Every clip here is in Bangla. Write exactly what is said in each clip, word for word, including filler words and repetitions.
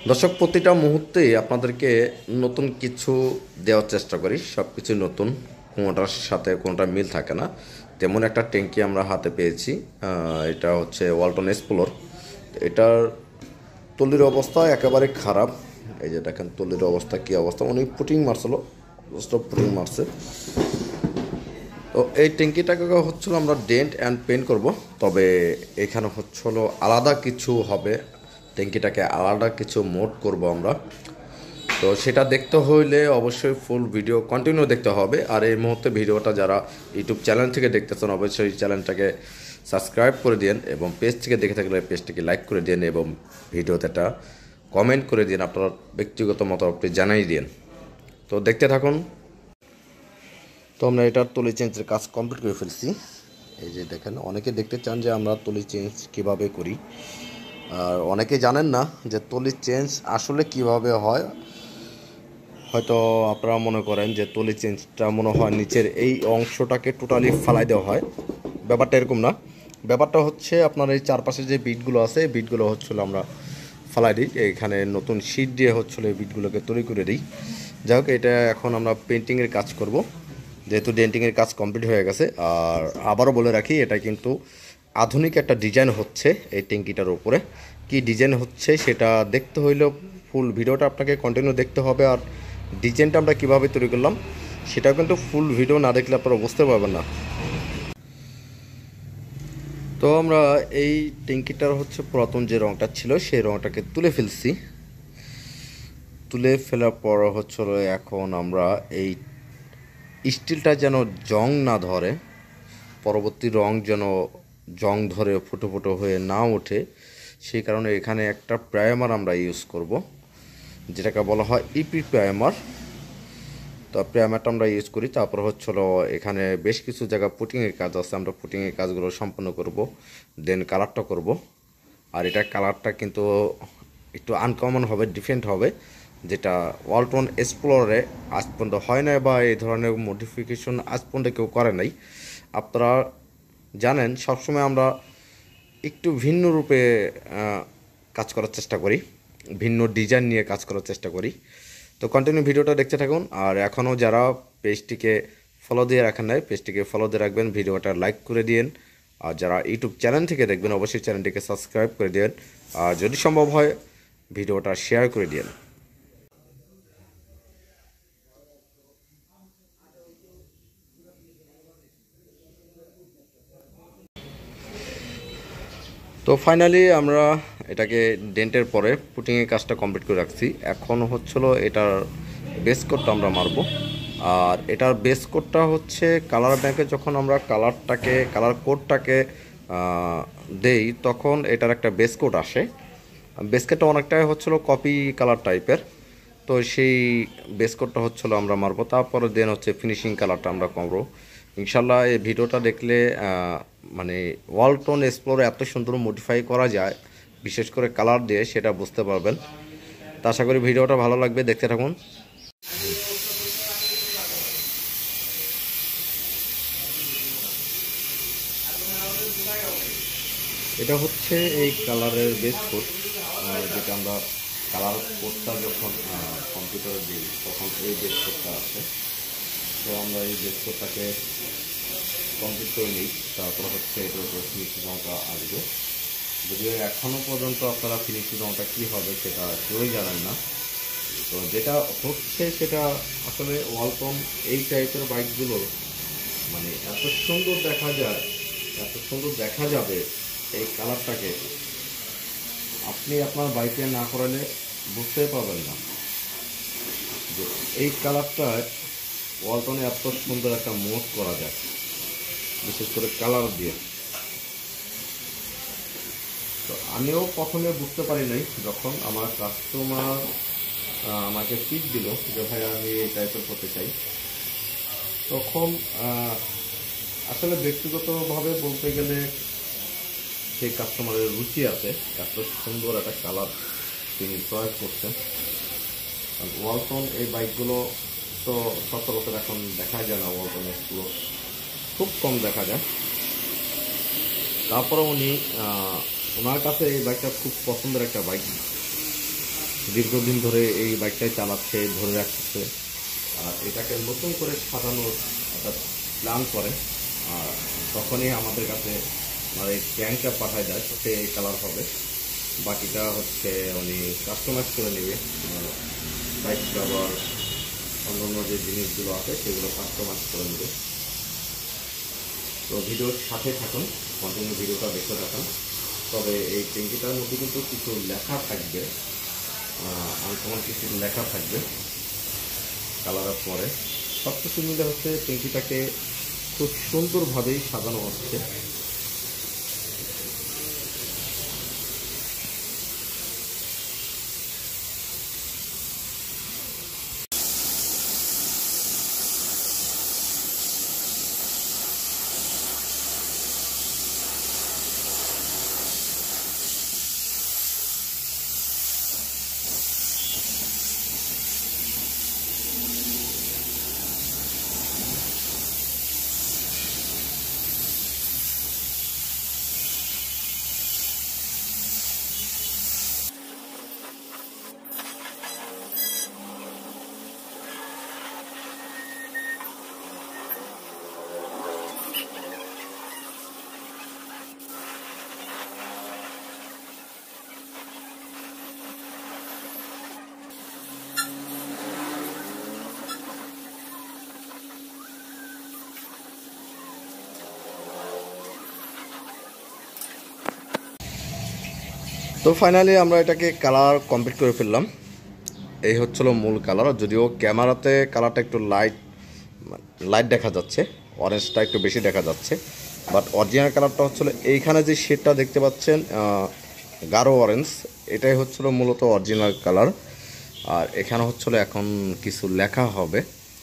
দর্শক, প্রতিটা মুহূর্তেই আপনাদেরকে নতুন কিছু দেওয়ার চেষ্টা করি। সব কিছু নতুন, কোনোটার সাথে কোনোটা মিল থাকে না। তেমন একটা ট্যাঙ্কি আমরা হাতে পেয়েছি। আহ, এটা হচ্ছে ওয়ালটন এক্সপ্লোর। এটার তলির অবস্থা একেবারে খারাপ। এই যে দেখেন তলির অবস্থা, কী অবস্থা, উনি পুটিং মারছিল, পুটিং মারছে। তো এই ট্যাঙ্কিটাকে হচ্ছিল আমরা ডেন্ট অ্যান্ড পেন্ট করব। তবে এখানে হচ্ছিল আলাদা কিছু হবে, ট্যাঙ্কিটাকে আলাদা কিছু মোড করব আমরা। তো সেটা দেখতে হইলে অবশ্যই ফুল ভিডিও কন্টিনিউ দেখতে হবে। আর এই মুহূর্তে ভিডিওটা যারা ইউটিউব চ্যানেল থেকে দেখতেছেন অবশ্যই চ্যানেলটাকে সাবস্ক্রাইব করে দিন, এবং পেজ থেকে দেখে থাকলে পেজটিকে লাইক করে দিন, এবং ভিডিওতে একটা কমেন্ট করে দিন, আপনার ব্যক্তিগত মতামতটি জানাই দিন। তো দেখতে থাকুন। তো আমরা এটার তলি চেঞ্জের কাজ কমপ্লিট করে ফেলছি। এই যে দেখেন, অনেকে দেখতে চান যে আমরা তলি চেঞ্জ কীভাবে করি, আর অনেকে জানেন না যে তলি চেঞ্জ আসলে কিভাবে হয়। হয়তো আপনারা মনে করেন যে তলি চেঞ্জটা মনে হয় নিচের এই অংশটাকে টোটালি ফালাই দেওয়া হয়। ব্যাপারটা এরকম না। ব্যাপারটা হচ্ছে আপনার এই চারপাশে যে বিটগুলো আছে, এই বিটগুলো হচ্ছিল আমরা ফালাই দিই, এখানে নতুন শীট দিয়ে হচ্ছিল এই বিটগুলোকে তৈরি করে দিই। যাই হোক, এটা এখন আমরা পেন্টিংয়ের কাজ করব, যেহেতু ডেন্টিংয়ের কাজ কমপ্লিট হয়ে গেছে। আর আবারও বলে রাখি, এটা কিন্তু আধুনিক একটা ডিজাইন হচ্ছে এই ট্যাঙ্কিটার উপরে। কি ডিজাইন হচ্ছে সেটা দেখতে হইলেও ফুল ভিডিওটা আপনাকে কন্টিনিউ দেখতে হবে। আর ডিজাইনটা আমরা কীভাবে তৈরি করলাম সেটাও কিন্তু ফুল ভিডিও না দেখলে আপনারা বুঝতে পারবেন না। তো আমরা এই ট্যাঙ্কিটার হচ্ছে পুরাতন যে রঙটা ছিল সেই রঙটাকে তুলে ফেলছি। তুলে ফেলার পর হচ্ছিল এখন আমরা এই স্টিলটা যেন জং না ধরে, পরবর্তী রং যেন জং ধরে ফুটো ফুটো হয়ে না ওঠে, সেই কারণে এখানে একটা প্রাইমার আমরা ইউজ করব, যেটাকে বলা হয় ইপি প্রাইমার। তো প্রাইমারটা আমরা ইউজ করি। তারপর হচ্ছিল এখানে বেশ কিছু জায়গা পুটিংয়ের কাজ আছে, আমরা পুটিংয়ের কাজগুলো সম্পন্ন করব, দেন কালারটা করব। আর এটা কালারটা কিন্তু একটু আনকমন হবে, ডিফারেন্ট হবে, যেটা ওয়ালটন এক্সপ্লোরে আজ পর্যন্ত হয় না, বা এই ধরনের মডিফিকেশন আজ পর্যন্ত কেউ করে নাই। আপনারা জানেন সবসময় আমরা একটু ভিন্ন রূপে কাজ করার চেষ্টা করি, ভিন্ন ডিজাইন নিয়ে কাজ করার চেষ্টা করি। তো কন্টিনিউ ভিডিওটা দেখতে থাকুন। আর এখনও যারা পেজটিকে ফলো দিয়ে রাখেন নাই, পেজটিকে ফলো দিয়ে রাখবেন, ভিডিওটা লাইক করে দিন। আর যারা ইউটিউব চ্যানেল থেকে দেখবেন অবশ্যই চ্যানেলটিকে সাবস্ক্রাইব করে দিন, আর যদি সম্ভব হয় ভিডিওটা শেয়ার করে দিন। তো ফাইনালি আমরা এটাকে ডেন্টের পরে পুটিংয়ের কাজটা কমপ্লিট করে রাখছি। এখন হচ্ছিল এটার বেস কোটটা আমরা মারব। আর এটার বেস কোটটা হচ্ছে কালার ব্যাংকে যখন আমরা কালারটাকে কালার কোডটাকে দেই তখন এটার একটা বেস কোট আসে। বেস কোটটা অনেকটাই হচ্ছিল কপি কালার টাইপের। তো সেই বেস কোটটা হচ্ছিল আমরা মারবো, তারপরে দেন হচ্ছে ফিনিশিং কালারটা আমরা করবো ইনশাল্লাহ। এই ভিডিওটা দেখলে মানে ওয়ালটন এক্সপ্লোর এত সুন্দর মডিফাই করা যায়, বিশেষ করে কালার দিয়ে, সেটা বুঝতে পারবেন। তা আশা করি ভিডিওটা ভালো লাগবে, দেখতে থাকুন। এটা হচ্ছে এই কালারের বেস কোট, যেটা আমরা কালার কোডটা যখন কম্পিউটারে দিই তখন এই বেস কোডটা আসে। তো আমরা এই বেস কোডটাকে কমপ্লিট করে নিই, তারপর হচ্ছে এটার উপরে ফিনিশিং রঙটা আসবে। যদিও এখনও পর্যন্ত আপনারা ফিনিশিং রঙটা কী হবে সেটা কেউই জানেন না। তো যেটা হচ্ছে সেটা আসলে ওয়ালটন এই টাইপের বাইকগুলো মানে এত সুন্দর দেখা যায়, এত সুন্দর দেখা যাবে এই কালারটাকে আপনি আপনার বাইকে না করালে বুঝতেই পারবেন না যে এই কালারটায় ওয়ালটনে এত সুন্দর একটা মোড করা যায়, বিশেষ করে কালার দিয়ে। তো আমিও প্রথমে বুঝতে পারি নাই, যখন আমার কাস্টমার আমাকে পিক দিল যে ভাই আমি এই টাইপের করতে চাই, তখন আসলে ব্যক্তিগতভাবে বলতে গেলে সেই কাস্টমারের রুচি আছে, এত সুন্দর একটা কালার তিনি চয়েস করছেন। ওয়ালটন এই বাইকগুলো তো সচরাচর এখন দেখা যায় না, ওয়ালটন এক্সপ্লোর খুব কম দেখা যায়। তারপরে উনি ওনার কাছে এই বাইকটা খুব পছন্দের একটা বাইক, দীর্ঘদিন ধরে এই বাইকটাই চালাচ্ছে, ধরে রাখছে। আর এটাকে নতুন করে সাজানোর একটা প্ল্যান করে, আর তখনই আমাদের কাছে মানে এই ট্যাঙ্কটা পাঠায় দেয়, সে এই কালার হবে। বাকিটা হচ্ছে উনি কাস্টমাইজ করে নেবে, বাইক ব্যবহার অন্যান্য যে জিনিসগুলো আছে সেগুলো কাস্টমাইজ করে নেবে। তো ভিডিওর সাথে থাকুন, কন্টিনিউ ভিডিওটা দেখতে থাকুন। তবে এই ট্যাঙ্কিটার মধ্যে কিন্তু কিছু লেখা থাকবে, আনকমন কিছু লেখা থাকবে কালারের পরে। সব কিছু মিলে হচ্ছে ট্যাঙ্কিটাকে খুব সুন্দরভাবেই সাজানো হচ্ছে। তো ফাইনালি আমরা এটাকে কালার কমপ্লিট করে ফেললাম। এই হচ্ছিল মূল কালার, যদিও ক্যামেরাতে কালারটা একটু লাইট লাইট দেখা যাচ্ছে, অরেঞ্জটা একটু বেশি দেখা যাচ্ছে, বাট অরিজিনাল কালারটা হচ্ছিল এইখানে যে শেডটা দেখতে পাচ্ছেন গাঢ় অরেঞ্জ, এটাই হচ্ছিল মূলত অরিজিনাল কালার। আর এখানে হচ্ছিল এখন কিছু লেখা হবে,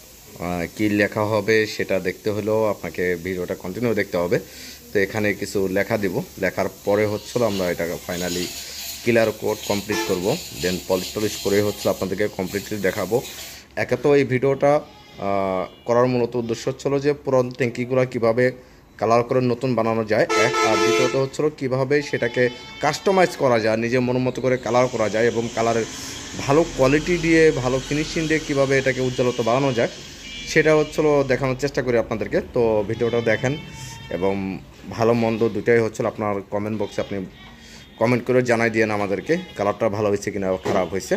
কি লেখা হবে সেটা দেখতে হলেও আপনাকে ভিডিওটা কন্টিনিউ দেখতে হবে। তো এখানে কিছু লেখা দিব, লেখার পরে হচ্ছিল আমরা এটাকে ফাইনালি ক্লিয়ার কোড কমপ্লিট করব, দেন পলিশ টলিশ করে হচ্ছে আপনাদেরকে কমপ্লিটলি দেখাবো। একে তো এই ভিডিওটা করার মূলত উদ্দেশ্য হচ্ছিল যে পুরনো ট্যাঙ্কিগুলো কীভাবে কালার করে নতুন বানানো যায় এক, আর দ্বিতীয়ত হচ্ছিল কীভাবে সেটাকে কাস্টমাইজ করা যায়, নিজের মন মতো করে কালার করা যায়, এবং কালারের ভালো কোয়ালিটি দিয়ে ভালো ফিনিশিং দিয়ে কীভাবে এটাকে উজ্জ্বলতা বাড়ানো যায় সেটা হচ্ছিল দেখানোর চেষ্টা করি আপনাদেরকে। তো ভিডিওটা দেখেন এবং ভালো মন্দ দুটাই হচ্ছিল আপনার কমেন্ট বক্সে আপনি কমেন্ট করে জানাই দিয়েন আমাদেরকে কালারটা ভালো হয়েছে কিনা খারাপ হয়েছে।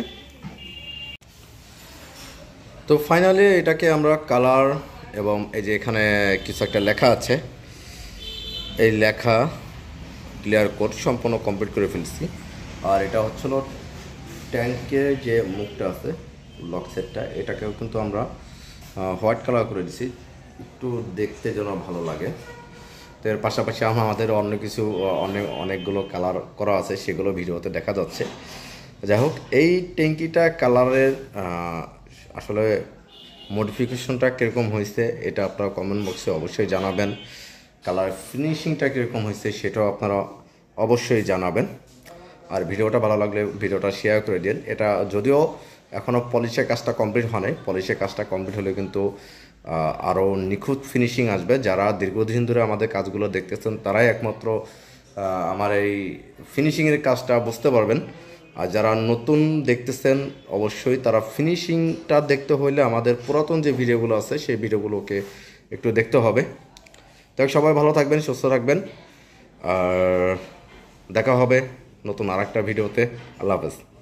তো ফাইনালি এটাকে আমরা কালার এবং এই যে এখানে কিছু একটা লেখা আছে, এই লেখা ক্লিয়ার কোড সম্পূর্ণ কমপ্লিট করে ফেলছি। আর এটা হচ্ছিল ট্যাঙ্কের যে মুখটা আছে লক সেটটা, এটাকেও কিন্তু আমরা হোয়াইট কালার করে দিছি, একটু দেখতে যেন ভালো লাগে। তো এর পাশাপাশি আমাদের অন্য কিছু অনেক অনেকগুলো কালার করা আছে, সেগুলো ভিডিওতে দেখা যাচ্ছে। যাই হোক, এই ট্যাঙ্কিটা কালারের আসলে মডিফিকেশনটা কীরকম হয়েছে এটা আপনারা কমেন্ট বক্সে অবশ্যই জানাবেন। কালার ফিনিশিংটা কীরকম হয়েছে সেটাও আপনারা অবশ্যই জানাবেন। আর ভিডিওটা ভালো লাগলে ভিডিওটা শেয়ার করে দিন। এটা যদিও এখনও পলিশের কাজটা কমপ্লিট হয় নাই, পলিশের কাজটা কমপ্লিট হলে কিন্তু আরও নিখুঁত ফিনিশিং আসবে। যারা দীর্ঘদিন ধরে আমাদের কাজগুলো দেখতেছেন তারাই একমাত্র আমার এই ফিনিশিংয়ের কাজটা বুঝতে পারবেন। আর যারা নতুন দেখতেছেন অবশ্যই তারা ফিনিশিংটা দেখতে হইলে আমাদের পুরাতন যে ভিডিওগুলো আছে সেই ভিডিওগুলোকে একটু দেখতে হবে। তাই সবাই ভালো থাকবেন, সুস্থ থাকবেন, আর দেখা হবে নতুন আর একটা ভিডিওতে। আল্লাহ হাফেজ।